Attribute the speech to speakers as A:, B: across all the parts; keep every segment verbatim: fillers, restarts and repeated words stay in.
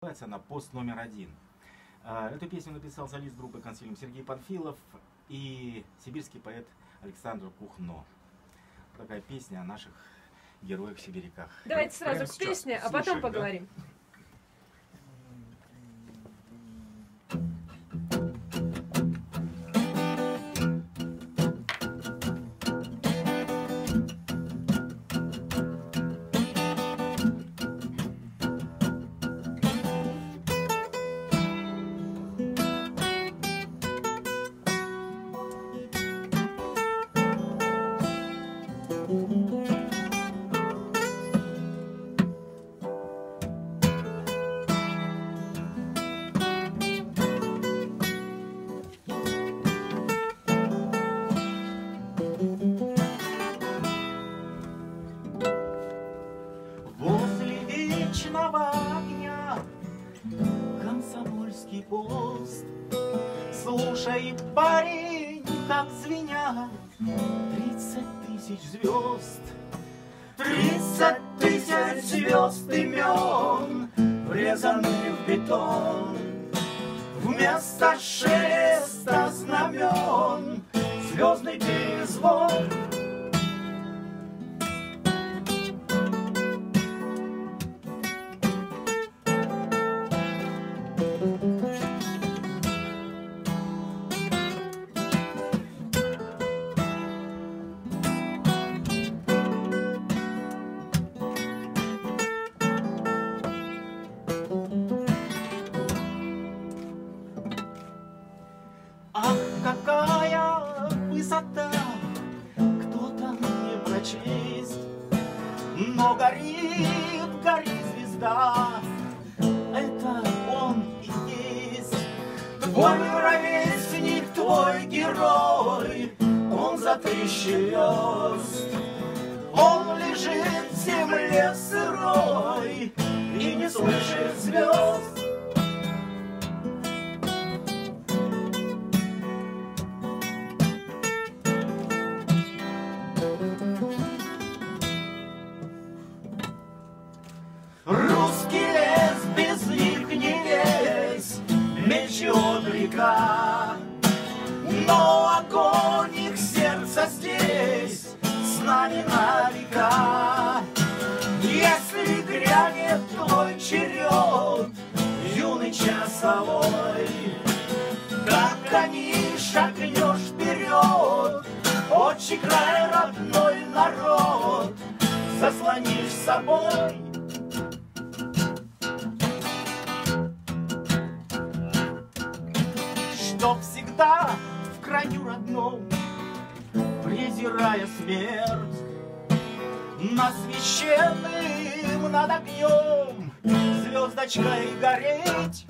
A: На пост номер один. Эту песню написал солист группы «Консилиум» Сергей Панфилов и сибирский поэт Александр Кухно. Такая песня о наших героях-сибиряках.
B: Давайте сразу Прямо к песне, а потом поговорим. Да?
A: Огня, Комсомольский пост. Слушай, парень, как звенят тридцать тысяч звезд. Тридцать тысяч звезд имен, врезаны в бетон. Вместо шелеста знамен звездный перезвон. Ах, какая высота, кто-то не прочесть, но горит, горит звезда, это он и есть. Твой ровесник, твой герой, он за тысячи верст. Он лежит в земле сырой и не слышит звезд. Русский лес без них не весь, мечет река, но огонь их сердца здесь с нами на века. Если грянет твой черед, юный часовой, как они шагнешь вперед, отчий край, родной народ, заслонишь собой. Чтоб всегда в краю родном, презирая смерть, над священным над огнем звездочкой гореть.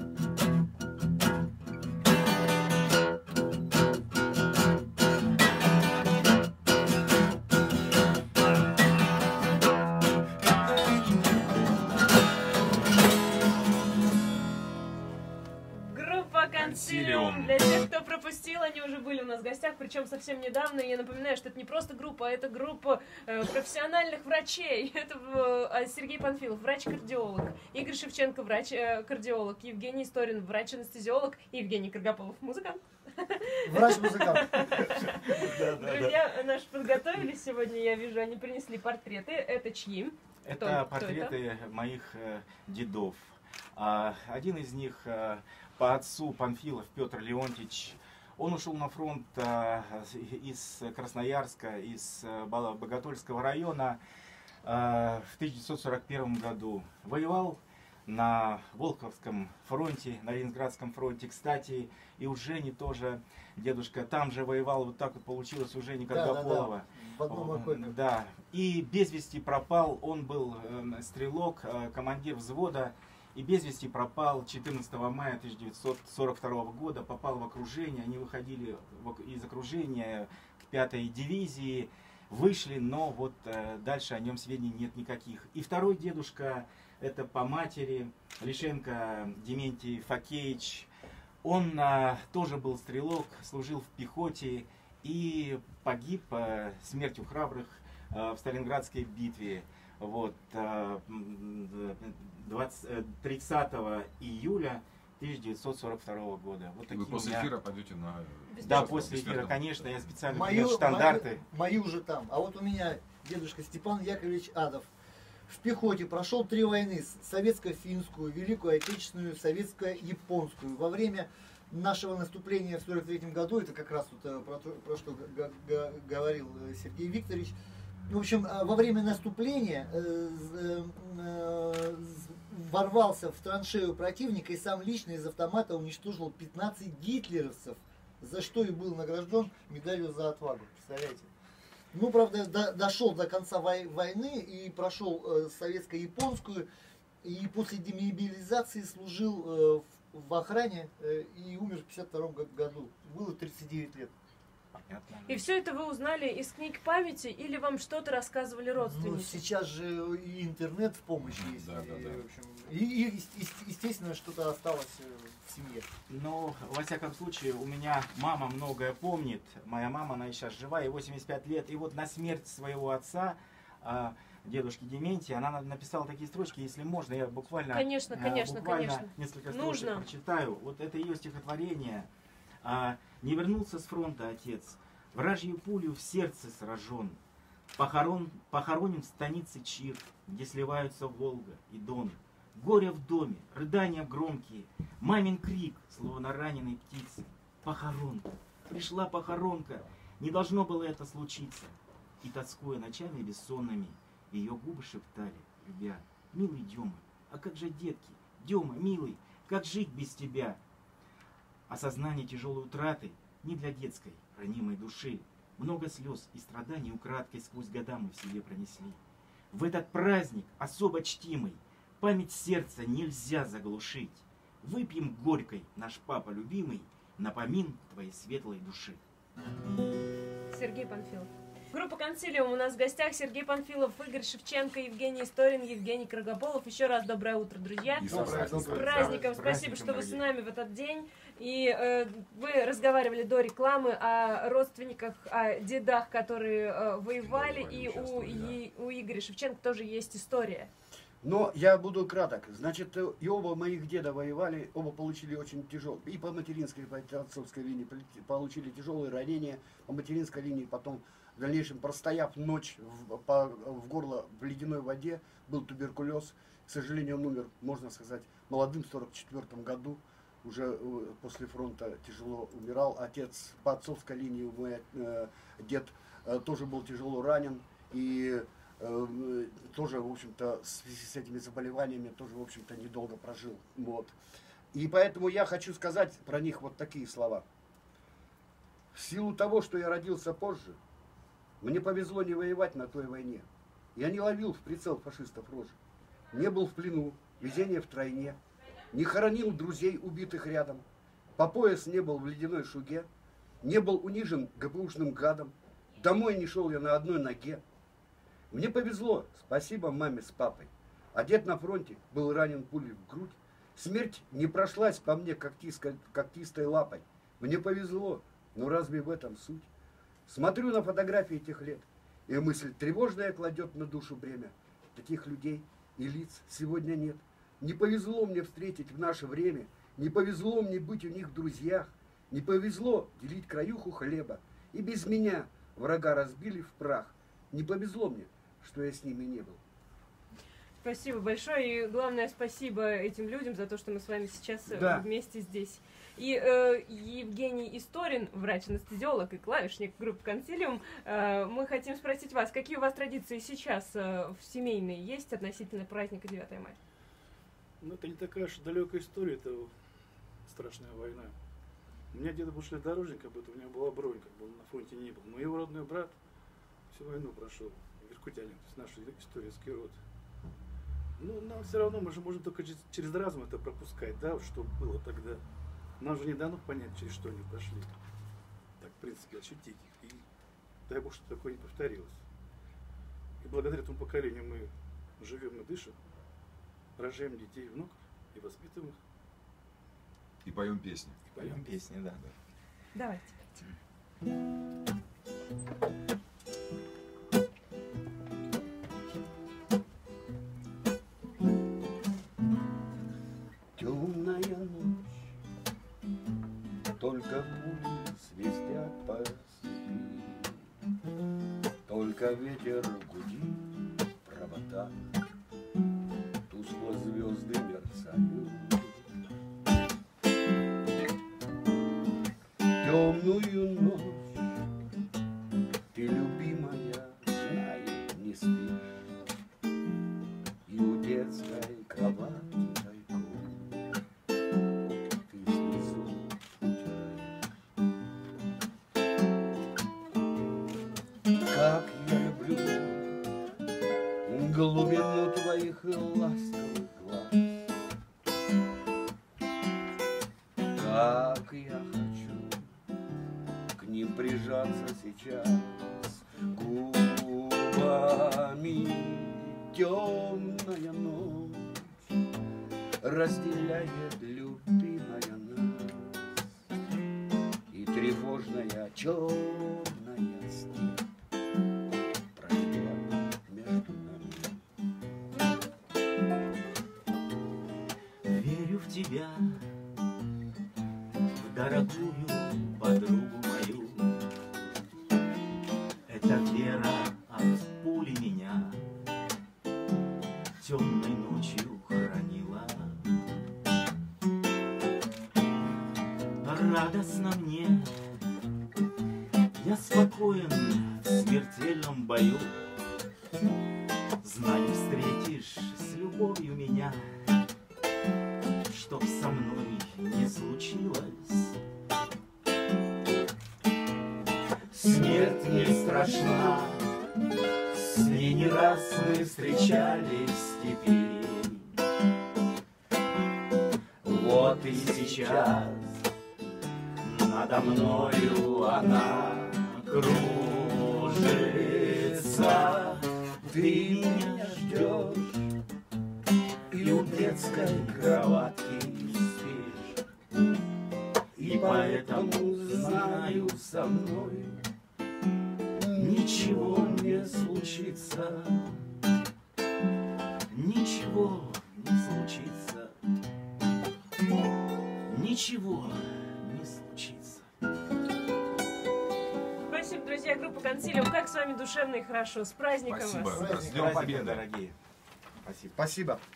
B: Консилиум. Для тех, кто пропустил, они уже были у нас в гостях, причем совсем недавно. Я напоминаю, что это не просто группа, а это группа э, профессиональных врачей. Это э, Сергей Панфилов, врач-кардиолог, Игорь Шевченко, врач-кардиолог, Евгений Историн, врач-анестезиолог, и Евгений Каргополов, музыкант.
C: Врач-музыкант.
B: Друзья наши подготовились сегодня, я вижу, они принесли портреты. Это чьи?
A: Это портреты моих дедов. Один из них по отцу Панфилов Петр Леонтьевич. Он ушел на фронт из Красноярска, из Боготольского района в тысяча девятьсот сорок первом году. Воевал на Волховском фронте, на Ленинградском фронте. Кстати, и у Жени тоже дедушка там же воевал. Вот так вот получилось у Жени Каргополова.
C: Да, да, да.
A: Да. И без вести пропал. Он был э, стрелок, э, командир взвода. И без вести пропал четырнадцатого мая тысяча девятьсот сорок второго года. Попал в окружение. Они выходили из окружения к пятой дивизии. Вышли, но вот э, дальше о нем сведений нет никаких. И второй дедушка, это по матери, Лишенко Дементий Факеевич. Он э, тоже был стрелок, служил в пехоте и погиб э, смертью храбрых э, в Сталинградской битве. Вот, тридцатого июля тысяча девятьсот сорок второго года. Вот
D: Вы после
A: меня...
D: эфира пойдете на...
A: Да, после эфира, конечно, я специально
C: Мои,
A: принес штандарты.
C: Мои, мои уже там. А вот у меня дедушка Степан Яковлевич Адов. В пехоте прошел три войны. Советско-финскую, Великую Отечественную, Советско-японскую. Во время нашего наступления в сорок третьем году, это как раз вот про, то, про что говорил Сергей Викторович, в общем, во время наступления э, э, ворвался в траншею противника и сам лично из автомата уничтожил пятнадцать гитлеровцев, за что и был награжден медалью за отвагу. Представляете? Ну, правда, до, дошел до конца вой, войны и прошел э, советско-японскую, и после демобилизации служил э, в, в охране э, и умер в пятьдесят втором году. Было тридцать девять лет.
A: Понятно.
B: И все это вы узнали из книг памяти или вам что-то рассказывали родственники?
C: Ну, сейчас же и интернет в помощь есть.
D: Да, да,
C: и,
D: да.
C: в общем, и, и, естественно, что-то осталось в семье.
A: Но, во всяком случае, у меня мама многое помнит. Моя мама, она сейчас жива, ей восемьдесят пять лет. И вот на смерть своего отца, дедушки Дементия, она написала такие строчки, если можно, я буквально,
B: конечно, конечно,
A: буквально
B: конечно.
A: несколько
B: Нужно.
A: строчек прочитаю. Вот это ее стихотворение. «Не вернулся с фронта отец, вражью пулю в сердце сражен. Похорон, похоронен в станице Чир, где сливаются Волга и Дон. Горе в доме, рыдания громкие, мамин крик, словно раненой птицы. Похоронка, пришла похоронка, не должно было это случиться». И тоскуя ночами бессонными, ее губы шептали, любя: «Милый Дема, а как же детки? Дема, милый, как жить без тебя?» Осознание тяжелой утраты не для детской, ранимой души. Много слез и страданий украдкой сквозь года мы в себе пронесли. В этот праздник особо чтимый память сердца нельзя заглушить. Выпьем горькой, наш папа любимый, напомин твоей светлой души.
B: Сергей Панфилов. Группа «Консилиум». У нас в гостях Сергей Панфилов, Игорь Шевченко, Евгений Историн, Евгений Крагополов. Еще раз доброе утро, друзья.
C: Доброе,
B: С
C: доброе.
B: праздником.
A: С
B: Спасибо,
A: праздником,
B: что вы с
A: дорогие.
B: нами в этот день. И э, вы разговаривали до рекламы о родственниках, о дедах, которые э, воевали.
D: Воевали,
B: И у,
D: участвовали, да.
B: и у Игоря Шевченко тоже есть история.
E: Но я буду краток. Значит, и оба моих деда воевали, оба получили очень тяжелые. И по материнской, и по отцовской линии получили тяжелые ранения. По материнской линии потом, в дальнейшем, простояв ночь в, по, в горло в ледяной воде, был туберкулез. К сожалению, он умер, можно сказать, молодым в сорок четвёртом году. Уже э, после фронта тяжело умирал. Отец по отцовской линии, мой э, дед, э, тоже был тяжело ранен. И э, тоже, в общем-то, в связи с этими заболеваниями, тоже, в общем-то, недолго прожил. Вот. И поэтому я хочу сказать про них вот такие слова. В силу того, что я родился позже, мне повезло не воевать на той войне. Я не ловил в прицел фашистов рожи. Не был в плену, везение втройне. Не хоронил друзей, убитых рядом. По пояс не был в ледяной шуге. Не был унижен ГПУшным гадом. Домой не шел я на одной ноге. Мне повезло, спасибо маме с папой. А дед на фронте был ранен пулей в грудь. Смерть не прошлась по мне когтистой, когтистой лапой. Мне повезло, но разве в этом суть? Смотрю на фотографии тех лет, и мысль тревожная кладет на душу бремя. Таких людей и лиц сегодня нет. Не повезло мне встретить в наше время, не повезло мне быть у них в друзьях, не повезло делить краюху хлеба. И без меня врага разбили в прах. Не повезло мне, что я с ними не был.
B: Спасибо большое. И главное, спасибо этим людям за то, что мы с вами сейчас э,
E: Да.
B: вместе здесь. И э, Евгений Историн, врач-анестезиолог и клавишник группы «Консилиум», э, мы хотим спросить вас, какие у вас традиции сейчас э, в семейные есть относительно праздника девятого мая?
F: Ну, это не такая уж далекая история, это страшная война. У меня дед был железнодорожник, об этом у него была бронь, как бы он на фронте не был. Но его родной брат всю войну прошел, иркутянин, то есть наша исторический род. Ну, нам все равно, мы же можем только через, через разум это пропускать, да, что было тогда. Нам же не дано понять, через что они прошли. Так, в принципе, ощутить их. И дай Бог, что такое не повторилось. И благодаря этому поколению мы живем и дышим, рожаем детей и внуков, и воспитываем их.
D: И поем песни.
F: И поем.
A: Поем песни, да.
B: Давайте.
E: темная ночь, только пули свистят по степи, только ветер гудит провода, тускло звезды мерцают. Темную ночь ты, любимая, знаю, не спишь, и у детской кровати тайком ты слезу утираешь. Как я люблю глубину твоих ласковых глаз, как я хочу к ним прижаться сейчас губами. Темная ночь разделяет, любимая, нас, и тревожная черная степь пролегла между нами.
A: Верю в тебя, в дорогую подругу мою. Эта вера от пули меня темной ночью хранила. Радостно мне, я спокоен в смертельном бою. Знаю, встретишь с любовью меня, чтоб со мной не случилось. Смерть не страшна, с ней не раз мы встречались теперь. Вот и сейчас надо мною она кружится. Ты меня ждешь и у детской кроватки спишь, и поэтому знаю, со мной ничего не случится, ничего не случится, ничего не случится.
B: Спасибо, друзья, группа Консилиум. Как с вами душевно и хорошо. С праздником
D: Спасибо.
B: вас!
D: С
A: Праздник,
D: Днем
A: праздник,
D: Победы.
A: дорогие. Спасибо.
E: Спасибо.